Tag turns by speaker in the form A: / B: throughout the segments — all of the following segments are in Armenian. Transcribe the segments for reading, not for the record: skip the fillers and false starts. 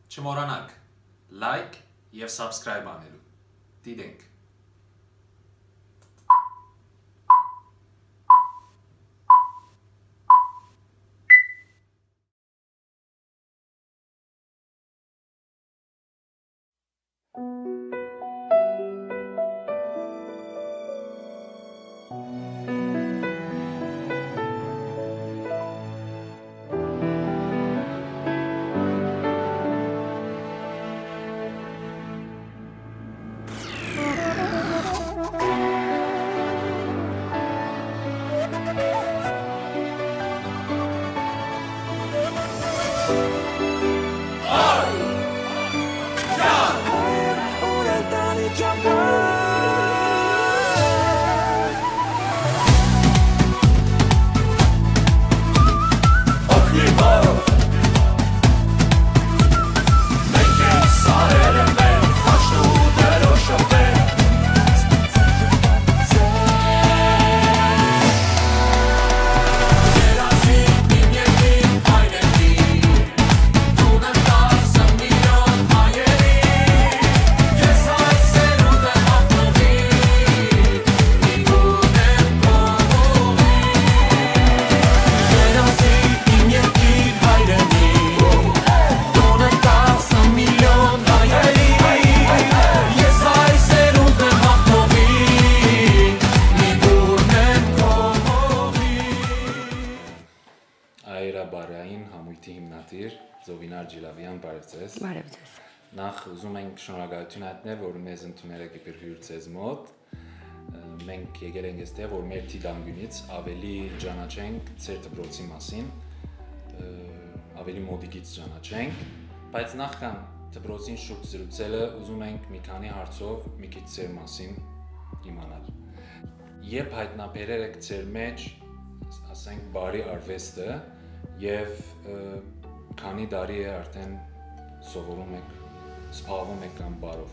A: Չմոռանաք like եւ subscribe անելու։ Դիտենք։
B: Այրաբարային համույթի հիմնադիր Զովինար Ջիլավյան, բարև ձեզ։
C: Բարև ձեզ։
B: Նախ ուզում ենք շնորհակալություն հայտնել, որ մեզ ընդունել եք իբր հյուր ձեզ մոտ։ Մենք եկել ենք այստեղ, որ մեր թիդամգունից ավելի ճանաչենք ձեր դպրոցի մասին, ավելի մոտիկից ճանաչենք, բայց նախքան դպրոցին շուրջ զրուցելը ուզում ենք մի քանի հարցով մի քիչ ձեր մասին իմանալ։ Երբ հայտնաբերել եք ձեր մեջ, ասենք, բարի արվեստը եւ քանի տարի է արդեն սովորում եք, զբաղվում եք կամ բարով։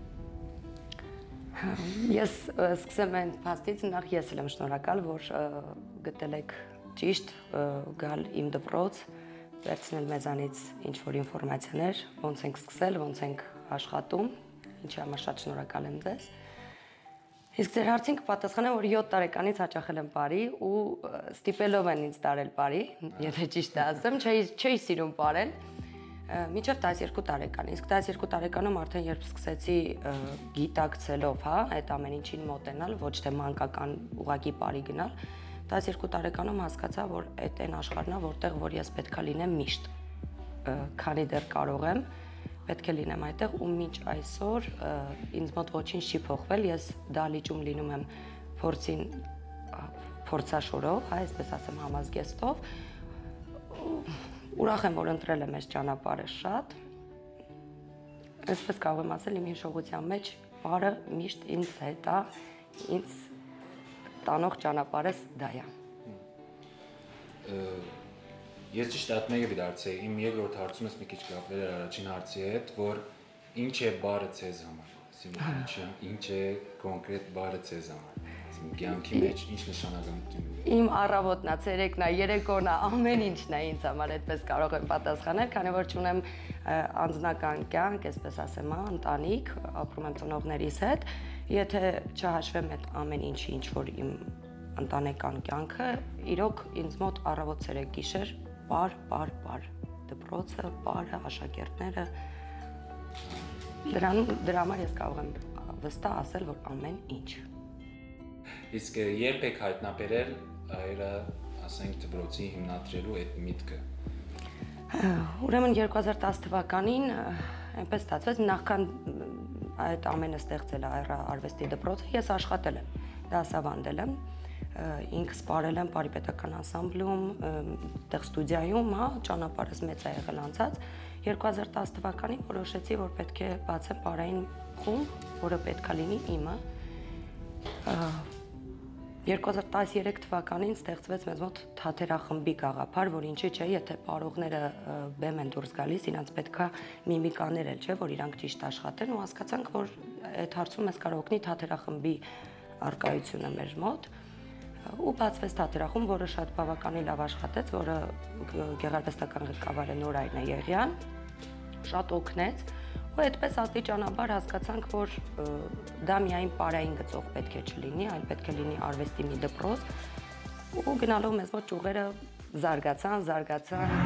C: Ես սկսեմ այն փաստից, նախ ես եմ շնորհակալ, որ գտել եք ճիշտ գալ իմ դպրոց, վերցնել մեզանից ինչ-որ ինֆորմացիաներ, ոնց ենք սկսել, ոնց ենք աշխատում, ինչի համար շատ շնորհակալ եմ ձեզ։ Իսկ ձեր հարցին կպատասխանեմ, որ 7 տարեկանից հաճախել եմ բարի ու ստիպելով են ինձ տարել բարի, եթե ճիշտ ասեմ, չէի սիրում բարել, մինչև 12 տարեկան։ Իսկ 12 տարեկանում արդեն երբ սկսեցի գիտակցելով, այդ ամեն ինչին մոտենալ, ոչ թե մանկական ուղղակի բարի գնալ, 12 տարեկանում հասկացա, որ այդ այն աշխարհն է, որտեղ որ ես պետքա լինեմ միշտ, քանի դեռ կարող եմ, պետք է լինեմ այդտեղ ու մինչ այսօր ինձ մոտ ոչինչ չի փոխվել, ես դահլիճում լինում եմ փորձաշորով, այսպես ասեմ համազգեստով, ուրախ եմ, որ ընտրել եմ այս ճանապարհը շատ, այսպես կարող եմ ասել, իմ հիշողության մեջ բարը միշտ ինձ հետ է, ինձ տանող ճանապարհս դա է։
B: Ես ճիշտ այդ մեկը դարձեի, իմ երկրորդ հարցումս մի քիչ կապվել էր առաջին հարցի հետ, որ ինչ է բարը ձեզ համար, ինչ է կոնկրետ բարը ձեզ համար, կյանքի մեջ ինչ նշանակություն ունի։
C: Իմ առավոտն է, ցերեկն է, երեկոն է, ամեն ինչն է ինձ համար, այդպես կարող եմ պատասխանել, քանի որ չունեմ անձնական կյանք, այսպես ասեմ, ընտանիք, ապրում եմ ծնողներիս հետ, եթե չհաշվեմ այդ ամեն ինչի, ինչ որ իմ ընտանեկան կյանքը, իրոք ինձ մոտ առավոտ ցերեկ գիշեր Պար, դպրոցը, պարը, աշակերտները, դրա համար ես կարող եմ վստահ ասել, որ ամեն ինչ։
B: Իսկ երբ եք հայտնաբերել այրա, ասենք, դպրոցի հիմնադրելու այդ միտքը։
C: Ուրեմն 2010 թվականին այնպես ստացվեց, նախքան այդ ամենը ստեղծել արվեստի դպրոցը, ես աշխատել եմ, դասավանդել եմ, ինքս սպարել եմ Պարի պետական անսամբլում, տեղ ստուդիայում, ճանապարհս մեծ է եղել անցած, 2010 թվականին որոշեցի, որ պետք է բացեմ պարային խումբ, որը պետք է լինի իմը, 2013 թվականին ստեղծվեց մեզ մոտ թատերախմբի գաղափար, որ ինչի՞ չէ, եթե պարողները բեմ են դուրս գալիս, իրանց պետքա միմիկաներ էլ չէ, որ իրանք ճիշտ աշխատեն ու հասկացանք, որ այդ հարցում մեզ կարող օգնի թատերախմբի արկայությունը մեր մոտ ու բացվեց թատերախումբ, որը շատ բավականին լավ աշխատեց, որը գեղարվեստական ղեկավարը Նորայրն է Եղյան, շատ օգնեց ու այդպես աստիճանաբար հասկացանք, որ դա միայն պարային գծով պետք է չլինի, այլ պետք է լինի արվեստի մի դպրոց ու գնալով մեզ մոտ ճյուղերը զարգացան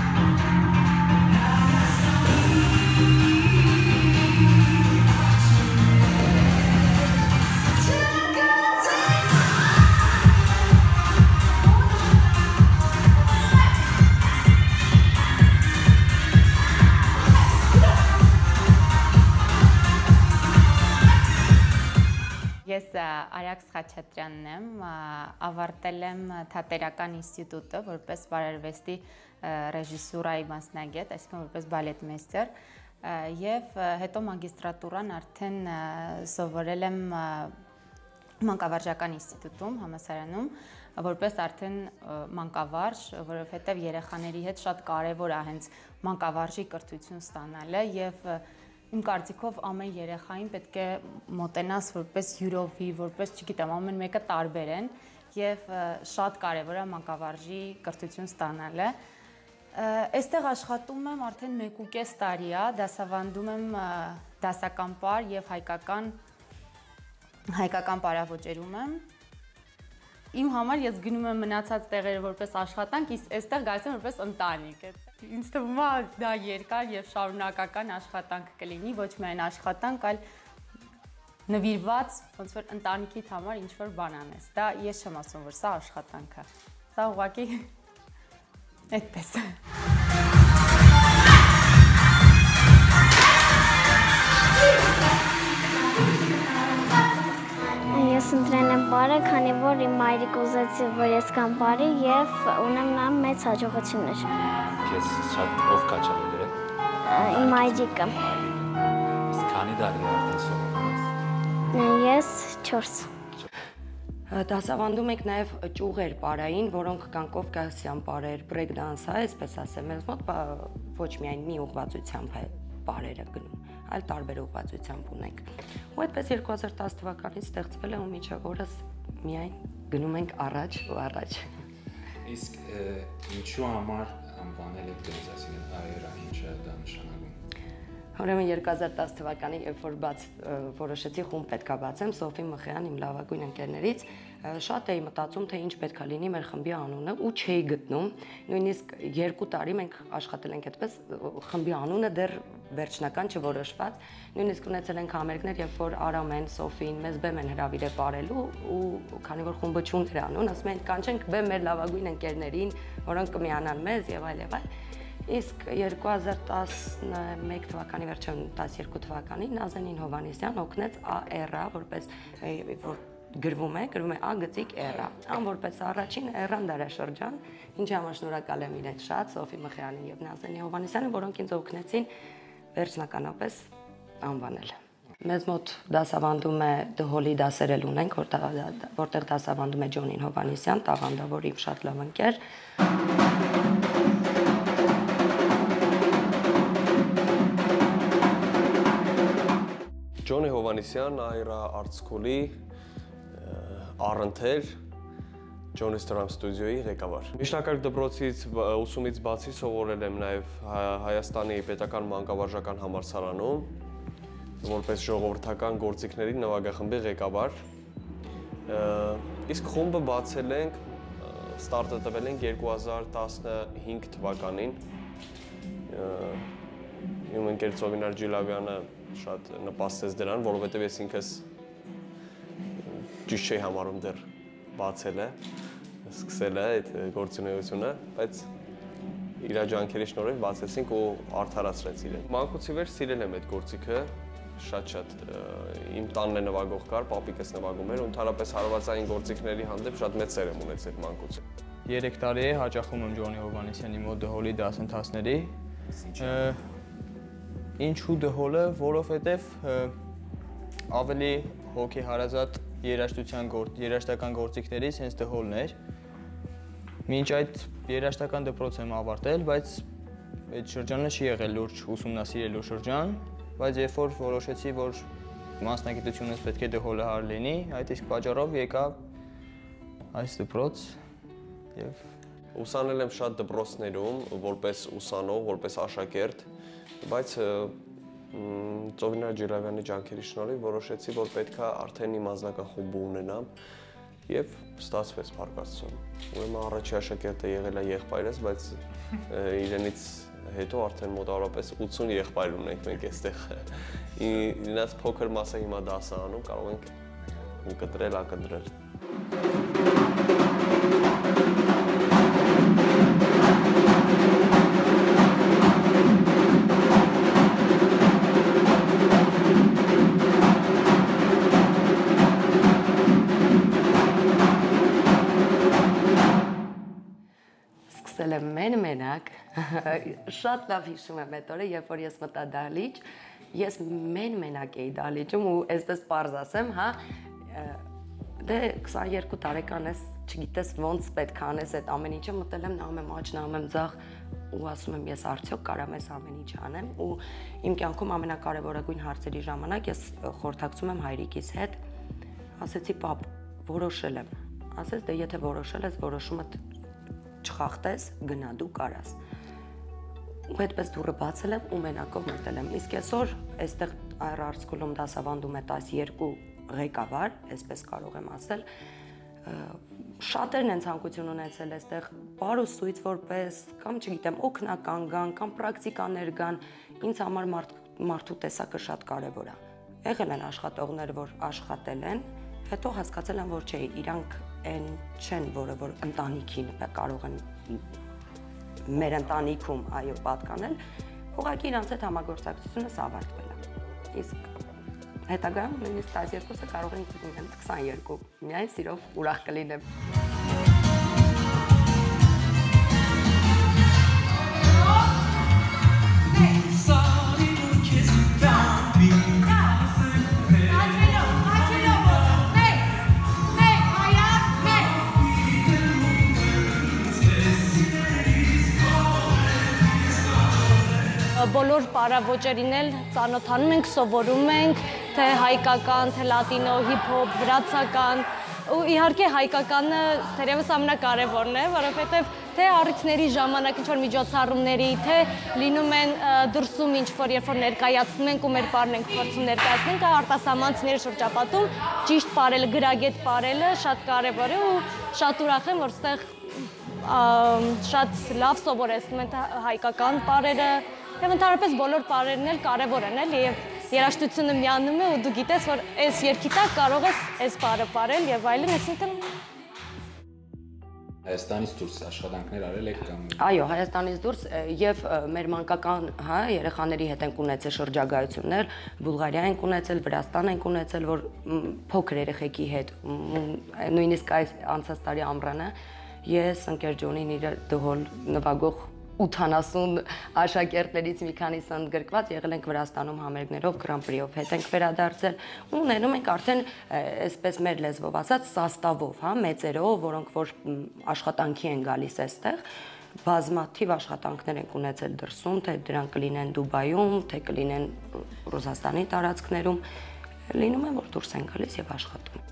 D: Ես Արաքս Խաչատրյանն եմ, ավարտել եմ Թատերական ինստիտուտը որպես բարարվեստի ռեժիսուրայի մասնագետ, այսինքն որպես բալետմեյստեր, եւ հետո մագիստրատուրան արդեն սովորել եմ մանկավարժական ինստիտուտում, համալսարանում, որպես արդեն մանկավարժ, որովհետեւ երեխաների հետ շատ կարեւոր է հենց մանկավարժի կրթություն ստանալը եւ Իմ կարծիքով ամեն երեխային պետք է մոտենաս որպես յուրովի, որպես, չգիտեմ, ամեն մեկը տարբեր են եւ շատ կարեւոր է մանկավարժի կրթություն ստանալը։ Այստեղ աշխատում եմ արդեն 1.5 տարի է, դասավանդում եմ դասական պար եւ հայկական պարավոճերում եմ։ Իմ համար ես գնում եմ մնացած տեղերը որպես աշխատանք, իսկ այստեղ գալիս եմ որպես ընտանիք։ Ինձ թվում է դա երկար եւ շարունակական աշխատանք կլինի, ոչ միայն աշխատանք, այլ նվիրված ոնց որ ընտանիքիդ համար ինչ որ բան անես։ Դա ես չեմ ասում, որ սա աշխատանք է։ Սա ուղղակի այդպես է։
E: Ես ընտրել եմ բարը, քանի որ իմ մայրիկ ուզեց, որ ես կամ բարի եւ ունեմ նա մեծ հաջողություններ։
B: Քեզ շատ ով կաչալ է դրել։
E: Իմ մայրիկը։
B: Իսկ քանի տարի արդեն սովորում ես։
E: Ես 4։
C: Դասավանդում ենք նաև ճյուղեր պարային, որոնք կան կովկասյան պարեր, բրեյք-դանս, այսպես ասեմ, մեզ մոտ ոչ միայն մի ուղղվածությամբ է պարերը գնում, այլ տարբեր ուղղվածությամբ ունենք։ Ու այդպես 2010 թվականից ստեղծվել է ու մինչև օրս միայն գնում ենք առաջ ու առաջ։
B: Իսկ ինչու համար անվանել եք դրանց, այսինքն այերա ինչը դա նշանակում։
C: Ուրեմն 2010 թվականին, երբ որ որոշեցի խումբ պետքա բացեմ, Սոֆի Մխյան, իմ լավագույն ընկերներից, շատ էի մտածում, թե ինչ պետքա լինի մեր խմբի անունը ու չէի գտնում։ Նույնիսկ 2 տարի մենք աշխատել ենք այդպես, խմբի անունը դեռ վերջնական չորոշված։ Նույնիսկ ունեցել ենք համերգներ, երբ որ Արամեն, Սոֆին մեզ բեմ են հրավիրել պարելու ու քանի որ խումբը չուներ անուն, ասում են կանչենք բեմ մեր լավագույն ընկերներին, որոնք կմիանան մեզ եւ այլ եւ այլ։ Իսկ 2011 թվականի վերջին 12 թվականին Նազանին Հովհաննիսյան օգնեց AR-ը, որպես որ գրվում է A գծիկ R-ը, ան որպես առաջին R-ան դարաշրջան, ինչի համար շնորհակալ եմ իրենց շատ Սոֆի Մխյանին եւ Նազանին Հովհաննիսյանին, որոնք ինձ օգնեցին վերջնականապես անվանել։ Մեզ մոտ դասավանդում է դհոլի դասեր էլ ունենք, որտեղ դասավանդում է Ջոնին Հովհաննիսյան, տաղանդավոր իմ շատ լավ ընկեր։
F: Ջոնի Հովհաննիսյան, Այրա Art School-ի առընթեր Johnny's Drum Studio-ի ղեկավար։ Միջնակարգ դպրոցից ուսումից բացի սովորել եմ նաև Հայաստանի պետական մանկավարժական համալսարանում որպես ժողովրդական գործիքների նվագախմբի ղեկավար։ Իսկ խումբը բացել ենք, ստարտը տվել ենք 2015 թվականին։ Իմ ընկեր Ծովինար Ջիլավյանը շատ նպաստեց դրան, որովհետև ես ինքս ճիշտ չէի համարում դեռ բացել է, սկսել է այդ գործունեությունը, բայց իր ջանքերի շնորհիվ բացեցինք ու արդարացրեց իրեն։ Մանկուց ի վեր սիրել եմ այդ գործիքը, շատ իմ տանն է նվագող կար, պապիկս նվագում էր, ու ընդհանրապես հարվածային գործիքների հանդեպ շատ մեծ սեր եմ ունեցել մանկուց։
G: 3 տարի է հաճախում եմ Ջոնի Հովհաննիսյանի մոտ դհոլի դասընթացների։ Ինչու դհոլը, որովհետև ավելի հոգեհարազատ երաժշտական գործիքներից հենց դհոլն էր։ Մինչ այդ երաժշտական դպրոց եմ ավարտել, բայց այդ շրջանը չի եղել լուրջ ուսումնասիրելու շրջան, բայց երբ որ որոշեցի, որ մասնագիտությունս պետք է դհոլահար լինի, այդ իսկ պատճառով եկա այս դպրոց եւ
F: ուսանել եմ շատ դպրոցներում, որպես ուսանող, որպես աշակերտ, բայց Ծովինար Ջիլավյանի ջանքերի շնորհիվ որոշեցի, որ պետքա արդեն իմ անձնական խումբը ունենամ եւ ստացվեց փառկացություն։ Ուրեմն առաջի աշակերտը եղել է եղբայրս, բայց իրենից հետո արդեն մոտավորապես 80 եղբայր ունենք մենք այստեղ։ Իրենց փոքր մասը հիմա դասարանում կարող ենք կտրել, ակնտրել։
C: Սկսել եմ մենակ, շատ լավ հիշում եմ այդ օրը, երբ որ ես մտա դահլիճ, ես մենակ էի դահլիճում ու այսպես պարզ ասեմ, հա, դե 22 տարեկան ես, չգիտես ոնց պետք է անես այդ ամեն ինչը, մտել եմ, նայում եմ աջ, նայում եմ ձախ ու ասում եմ ես արդյոք կարամ այս ամեն ինչ անեմ ու իմ կյանքում ամենակարևորագույն հարցերի ժամանակ ես խորհրդակցում եմ հայրիկիս հետ, ասեցի պապ, որոշել եմ, ասեց դե եթե որոշել ես, որոշումդ չխախտես, գնա դու կարաս։ Ու այդպես դուռը բացել եմ ու մենակով մտել եմ։ Իսկ այսօր այստեղ Art School-ում դասավանդում է 12 ղեկավար, այսպես կարող եմ ասել։ Շատերն են ցանկություն ունեցել այստեղ բարուսույց որպես կամ չգիտեմ օգնական գան կամ պրակտիկաներ գան։ Ինձ համար մարդու տեսակը շատ կարևոր է։ Եղել են աշխատողներ, որ աշխատել են, հետո հասկացել են, որ չէ, իրանք այն չեն, որը որ ընտանիքին կարող են մեր ընտանիքում այո պատկանել, ուղղակի իրանց հետ համագործակցությունը ավարտվել է։ Իսկ հետագայում նույնիսկ 12-ը կարող են լինել 22, միայն սիրով ուրախ կլինեմ։
H: Բոլոր պարավոճերին էլ ծանոթանում ենք, սովորում ենք, թե հայկական, թե լատինո, հիփ-հոփ, վրացական, ու իհարկե հայկականը թերևս ամենակարևորն է, որովհետև թե առիթների ժամանակ ինչ-որ միջոցառումների, թե լինում են դրսում ինչ-որ երբ որ ներկայացնում ենք ու մեր պարն ենք փորձում ներկայացնենք, արտասահմանցիների շրջապատում ճիշտ պարելը, գրագետ պարելը շատ կարևոր է ու շատ ուրախ եմ, որ ստեղ շատ լավ սովորեցնում են հայկական պարերը, եւ ընդհանրապես բոլոր պարերն էլ կարևոր են, էլի, եւ երաժշտությունը միանում է ու դու գիտես, որ այս երգի տակ կարող ես այս պարը պարել եւ այլն, այսինքն
B: Հայաստանից դուրս աշխատանքներ արել եք կամ
C: Այո, Հայաստանից դուրս եւ մեր մանկական, հա, երեխաների հետ ենք ունեցել շրջագայություններ, Բուլղարիա ենք ունեցել, Վրաստան ենք ունեցել, որ փոքր երեխեքի հետ, նույնիսկ այս անցած տարի ամռանը ես ընկեր Ջոնին իր դհոլ նվագող 80 աշակերտներից մի քանիսը ընդգրկված եղել ենք Վրաստանում համերգներով, Grand Prix-ով հետ ենք վերադարձել ու ներում ենք արդեն այսպես մեր լեզվով ասած սաստավով, հա, մեծերով, որոնք որ աշխատանքի են գալիս այստեղ, բազմաթիվ աշխատանքներ ենք ունեցել դրսում, թե դրանք կլինեն Դուբայում, թե կլինեն Ռուսաստանի տարածքներում, լինում է որ դուրս են գալիս եւ աշխատում։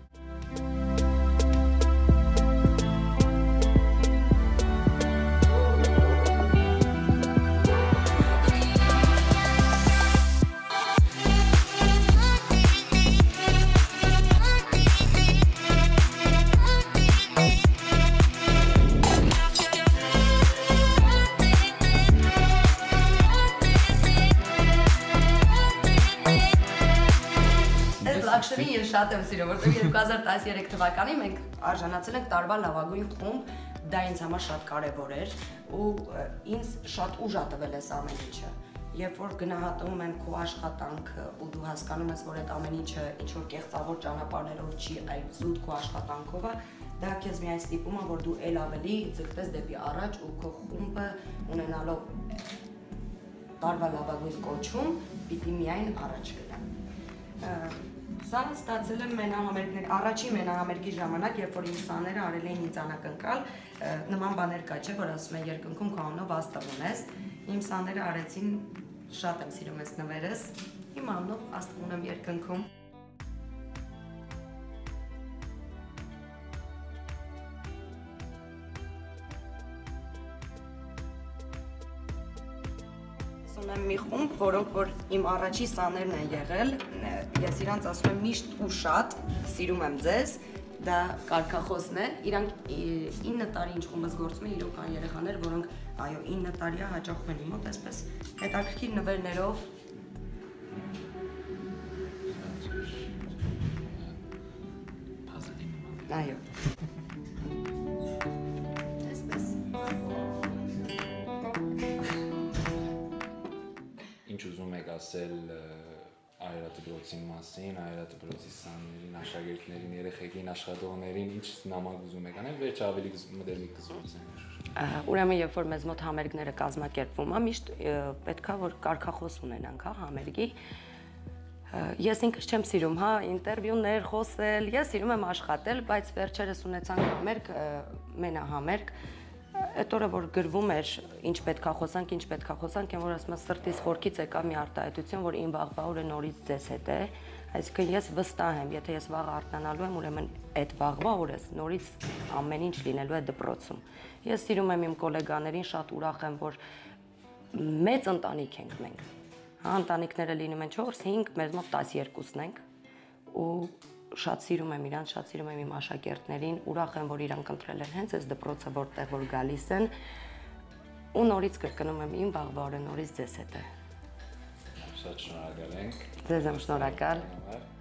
C: Լաքշրին ես շատ եմ սիրում, որտեղ 2013 թվականին մենք արժանացել ենք տարվա լավագույն խումբ, դա ինձ համար շատ կարևոր էր ու ինձ շատ ուժ ա տվել այս ամեն ինչը։ Երբ որ գնահատում են քո աշխատանքը ու դու հասկանում ես, որ այդ ամեն ինչը ինչ որ կեղծավոր ճանապարհներով չի, այլ զուտ քո աշխատանքով է, դա քեզ միայն ստիպում է, որ դու ել ավելի ձգտես դեպի առաջ ու քո խումբը ունենալով տարվա լավագույն կոչում, պիտի միայն առաջ գնա։ Սա ստացել եմ մենահամերգներ, առաջին մենահամերգի ժամանակ, երբ որ իմ սաները արել էին ինձ անակնկալ, նման բաներ կա չէ, որ ասում են երկնքում քո անունով աստղ ունես, իմ սաները արեցին, շատ եմ սիրում այս նվերս, իմ անունով աստղ ունեմ երկնքում։ Ունեմ եմ մի խումբ, որոնք որ իմ առաջի սաներն են եղել, ես իրանց ասում եմ միշտ ու շատ, սիրում եմ ձեզ, դա կարգախոսն է, իրանք 9 տարի ինչ խումբս գործում է, իրոք կան երեխաներ, որոնք այո 9 տարիա հաճախում են իմ մոտ, այսպես հետաքրքիր նվերներով այո
B: Ինչ ուզում եք ասել Այրատպրոցի մասին, Այրատպրոցի սաներին, աշակերտներին, երեխեքին, աշխատողներին, ինչ նամակ ուզում եք անել, վերջ ավելի մտերմիկ կզրուցենք։
C: Ուրեմն երբ որ մեզ մոտ համերգները կազմակերպվում է, միշտ պետքա որ կարգախոս ունենանք, հա, համերգի։ Ես ինքս չեմ սիրում, հա, ինտերվյուներ խոսել, ես սիրում եմ աշխատել, բայց վերջերս ունեցանք համերգ, մենահամերգ, այդ օրը որ գրվում էր ինչ պետքա խոսանք, եմ որ ասում եմ սրտից խորքից եկա մի արտահայտություն, որ իմ վաղվա օրը նորից ձեզ հետ է, այսինքն ես վստահ եմ, եթե ես վաղը արթնանալու եմ, ուրեմն այդ վաղվա օրս նորից ամեն ինչ լինելու է դպրոցում։ Ես սիրում եմ իմ գոլեգաներին, շատ ուրախ եմ, որ մեծ ընտանիք ենք մենք։ Հա, ընտանիքները լինում են 4-5, մեզ մոտ 12-ն ենք ու շատ սիրում եմ իրանց, շատ սիրում եմ իմ աշակերտներին, ուրախ եմ, որ իրանք ընտրել են հենց այս դպրոցը, որտեղ որ գալիս են ու նորից կրկնում եմ իմ վաղվա օրը նորից ձեզ հետ է։
B: Շատ շնորհակալ ենք։
C: Ձեզ եմ շնորհակալ։